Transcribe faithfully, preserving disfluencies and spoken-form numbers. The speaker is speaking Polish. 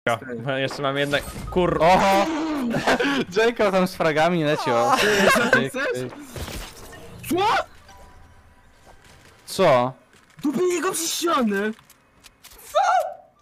Bo jeszcze mam jednak... Kur... Oho! Jacob tam z fragami leci, o. Co chcesz? Co? Co? Dobij go przez ścianę!